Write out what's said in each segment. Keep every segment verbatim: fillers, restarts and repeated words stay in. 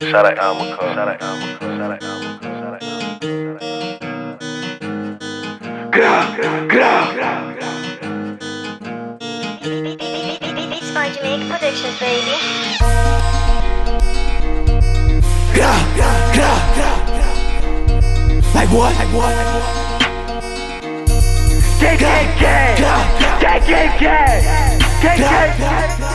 Shout out Alma Shout out Alma Shout out Alma Shout out Alma Gra, gra, gra, gra. It's by Jamaica Productions, baby. Gra, gra, gra, gra, gra. Like what? Like what? Like what? Gang, gang, gang. Gang, gang, gang. Gang, gang, gang.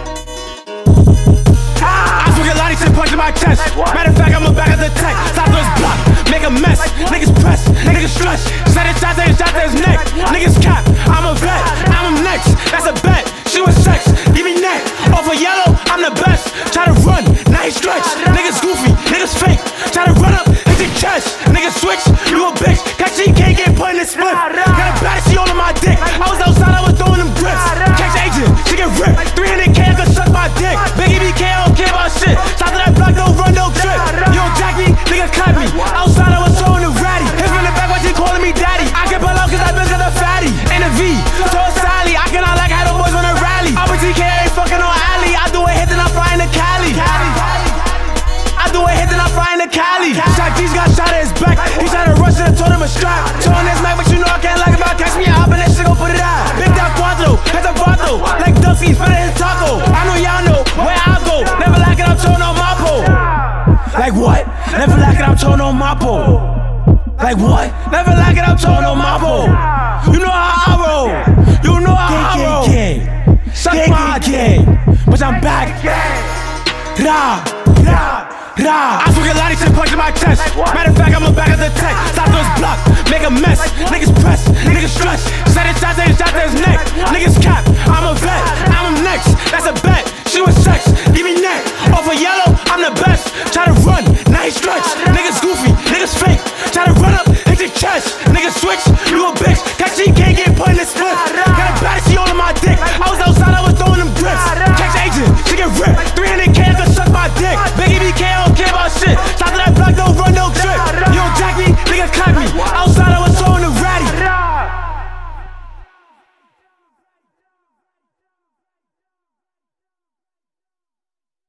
I took a lot of ten points in my chest. Matter of fact, I'm a back of the tech. Stop those block, make a mess. Niggas press, niggas stress. Set it shot to his shot to his neck. Niggas cap, I'm a vet, I'm a next. That's a bet, she was sex, give me neck. Off a yellow, I'm the best. Try to run, now he stretch. Niggas goofy, niggas fake. Try to run up, hit the chest. Niggas switch, you a bitch. Catch she can't get put in the split. Got a baddie, she all on my dick. I was outside, I was throwing them grips. Catch agent, she get ripped. three hundred K, I could suck my dick. Big E B K, I don't care about shit. Stop to that block, don't run, no trip. You don't jack me, nigga clap me. Outside, I was throwing the ratty. Hit from the back, why she calling me daddy? I can pull out cause that bitch got a fatty. In a V, so it's Sally. I cannot like how the boys on a rally. I'm a T K, ain't fucking on alley. I do a hit, then I fly in the Cali. I do a hit, then I fly in the Cali. Shaq D's got shot at his back. He tried to rush it and told him a strap. Told him this night, but you know I can't like him. Catch me out, and that shit gon' put it out. Big down cuatro, heads a vato. Like Dusky's better than taco. I know y'all know where I go. Never like it, I'm throwing on my pole. Like what? Never like it, I'm throwing on my pole. Like what? Never like it, I'm throwing on my pole. You know how I roll. You know how I roll. Suck my gang, but I'm back. Rah, rah. Nah, I took a lot of ten points in my chest. Matter of fact, I'm a back of the tech. Stop those block, make a mess. Niggas press, niggas stress. Set it shot to his shot to his neck. Niggas cap, I'm a vet,